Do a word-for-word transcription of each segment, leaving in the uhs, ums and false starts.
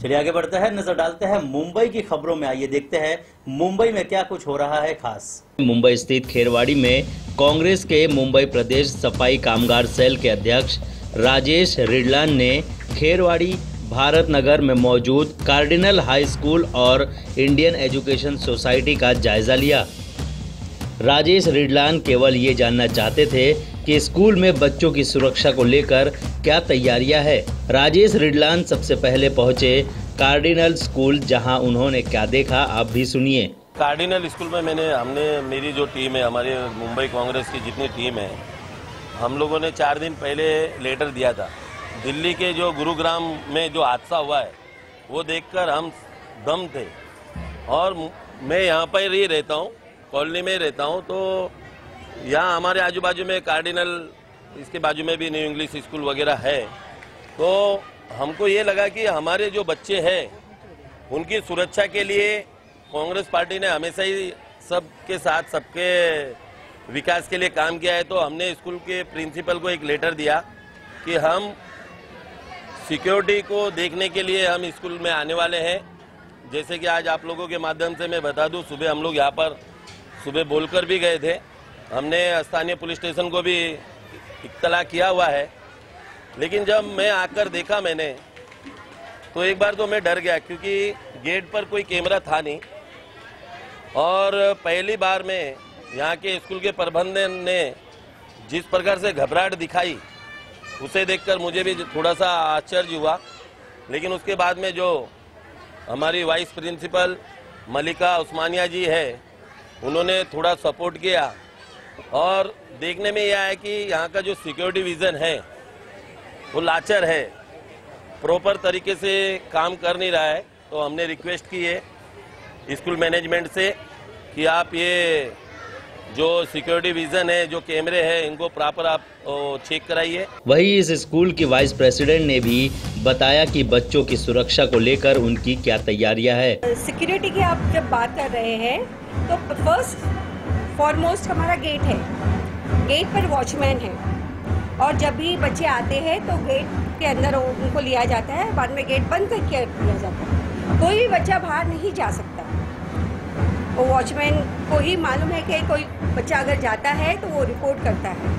चलिए आगे बढ़ते हैं, नजर डालते हैं मुंबई की खबरों में। आइए देखते हैं मुंबई में क्या कुछ हो रहा है खास। मुंबई स्थित खेरवाड़ी में कांग्रेस के मुंबई प्रदेश सफाई कामगार सेल के अध्यक्ष राजेश रिडलान ने खेरवाड़ी भारत नगर में मौजूद कार्डिनल हाई स्कूल और इंडियन एजुकेशन सोसाइटी का जायजा लिया। राजेश रिडलान केवल ये जानना चाहते थे कि स्कूल में बच्चों की सुरक्षा को लेकर क्या तैयारियां है। राजेश रिडलान सबसे पहले पहुंचे कार्डिनल स्कूल, जहां उन्होंने क्या देखा आप भी सुनिए। कार्डिनल स्कूल में मैंने हमने मेरी जो टीम है, हमारे मुंबई कांग्रेस की जितनी टीम है, हम लोगों ने चार दिन पहले लेटर दिया था। दिल्ली के जो गुरुग्राम में जो हादसा हुआ है वो देखकर हम दम थे, और मैं यहाँ पर ही रहता हूँ, कॉलोनी में रहता हूँ, तो यहाँ हमारे आजू बाजू में कार्डिनल, इसके बाजू में भी न्यू इंग्लिश स्कूल वगैरह है। तो हमको ये लगा कि हमारे जो बच्चे हैं उनकी सुरक्षा के लिए कांग्रेस पार्टी ने हमेशा ही सबके साथ सबके विकास के लिए काम किया है। तो हमने स्कूल के प्रिंसिपल को एक लेटर दिया कि हम सिक्योरिटी को देखने के लिए हम स्कूल में आने वाले हैं। जैसे कि आज आप लोगों के माध्यम से मैं बता दूं, सुबह हम लोग यहाँ पर सुबह बोलकर भी गए थे, हमने स्थानीय पुलिस स्टेशन को भी इत्तला किया हुआ है। लेकिन जब मैं आकर देखा मैंने, तो एक बार तो मैं डर गया, क्योंकि गेट पर कोई कैमरा था नहीं, और पहली बार में यहाँ के स्कूल के प्रबंधन ने जिस प्रकार से घबराहट दिखाई, उसे देखकर मुझे भी थोड़ा सा आश्चर्य हुआ। लेकिन उसके बाद में जो हमारी वाइस प्रिंसिपल मलिका उस्मानिया जी है, उन्होंने थोड़ा सपोर्ट किया, और देखने में यह है कि यहाँ का जो सिक्योरिटी विजन है वो लाचार है, प्रॉपर तरीके से काम कर नहीं रहा है। तो हमने रिक्वेस्ट की है स्कूल मैनेजमेंट से कि आप ये जो सिक्योरिटी विजन है, जो कैमरे हैं, इनको प्रॉपर आप चेक कराइए। वहीं इस स्कूल की वाइस प्रेसिडेंट ने भी बताया कि बच्चों की सुरक्षा को लेकर उनकी क्या तैयारियां है। सिक्योरिटी की आप जब बात कर रहे हैं तो फर्स्ट फॉरमोस्ट हमारा गेट है, गेट पर वॉचमैन है, और जब भी बच्चे आते हैं तो गेट के अंदर उनको लिया जाता है, बाद में गेट बंद करके दिया जाता है। कोई भी बच्चा बाहर नहीं जा सकता। वो वॉचमैन को ही मालूम है कि कोई बच्चा अगर जाता है तो वो रिपोर्ट करता है।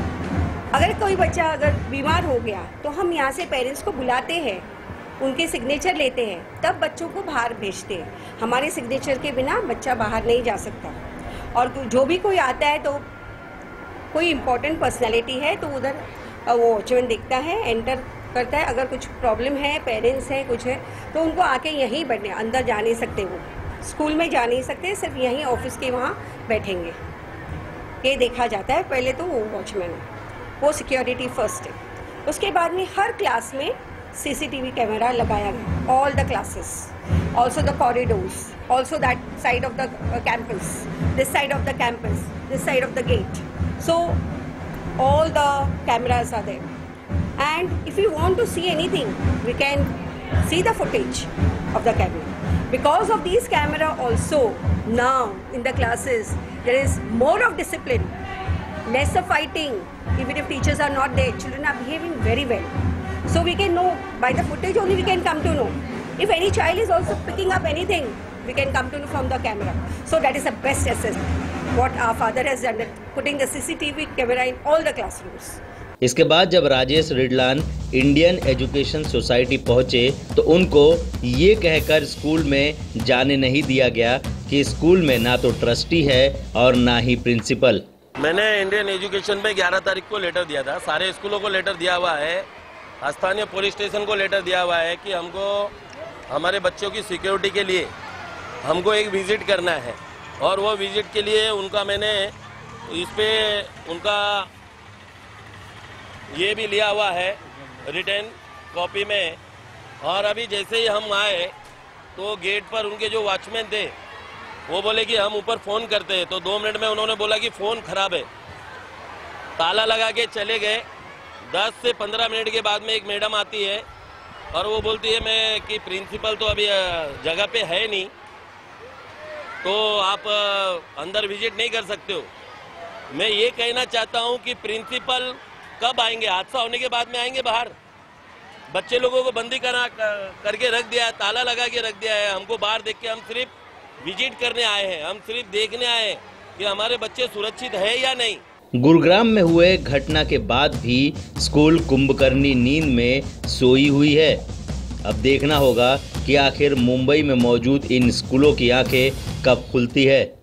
अगर कोई बच्चा अगर बीमार हो गया तो हम यहाँ से पेरेंट्स को बुलाते हैं, उनके सिग्नेचर लेते हैं, तब बच्चों को बाहर भेजते हैं। हमारे सिग्नेचर के बिना बच्चा बाहर नहीं जा सकता। और जो भी कोई आता है तो कोई इम्पोर्टेंट पर्सनैलिटी है तो उधर वो वॉचमैन देखता है, एंटर करता है। अगर कुछ प्रॉब्लम है, पेरेंट्स है, कुछ है, तो उनको आके यहीं बैठने, अंदर जा नहीं सकते, वो स्कूल में जा नहीं सकते, सिर्फ यहीं ऑफिस के वहाँ बैठेंगे। ये देखा जाता है। पहले तो वो वॉचमैन है, वो सिक्योरिटी फर्स्ट है। उसके बाद में हर क्लास में सीसीटीवी कैमरा लगाया गया, all the classes, also the corridors, also that side of the uh, campus, this side of the campus, this side of the gate. So all the cameras are there, and if you want to see anything, we can see the footage of the camera. Because of these camera also, now in the classes there is more of discipline, less of fighting. Even if teachers are not there, children are behaving very well. So we can know by the footage only, we can come to know. If any child is also picking up anything, we can come to know from the camera. So that is the best assessment what our father has done, putting the C C T V camera in all the classrooms. इसके बाद जब राजेश रिडलान Indian education society पहुंचे तो उनको ये कहकर school में जाने नहीं दिया गया कि स्कूल में ना तो ट्रस्टी है और ना ही प्रिंसिपल। मैंने इंडियन एजुकेशन में ग्यारह तारीख को लेटर दिया था, सारे स्कूलों को लेटर दिया हुआ है, स्थानीय पुलिस स्टेशन को लेटर दिया हुआ है कि हमको हमारे बच्चों की सिक्योरिटी के लिए हमको एक विजिट करना है। और वो विजिट के लिए उनका मैंने इस पे उनका ये भी लिया हुआ है रिटर्न कॉपी में। और अभी जैसे ही हम आए तो गेट पर उनके जो वॉचमैन थे वो बोले कि हम ऊपर फ़ोन करते हैं, तो दो मिनट में उन्होंने बोला कि फ़ोन खराब है, ताला लगा के चले गए। दस से पंद्रह मिनट के बाद में एक मैडम आती है और वो बोलती है मैं कि प्रिंसिपल तो अभी जगह पे है नहीं, तो आप अंदर विजिट नहीं कर सकते हो। मैं ये कहना चाहता हूँ कि प्रिंसिपल कब आएंगे? हादसा होने के बाद में आएंगे बाहर? बच्चे लोगों को बंदी करा करके रख दिया है, ताला लगा के रख दिया है। हमको बाहर देख के, हम सिर्फ विजिट करने आए हैं, हम सिर्फ देखने आए हैं कि हमारे बच्चे सुरक्षित है या नहीं। गुरुग्राम में हुए घटना के बाद भी स्कूल कुंभकर्णी नींद में सोई हुई है। अब देखना होगा कि आखिर मुंबई में मौजूद इन स्कूलों की आंखें कब खुलती है।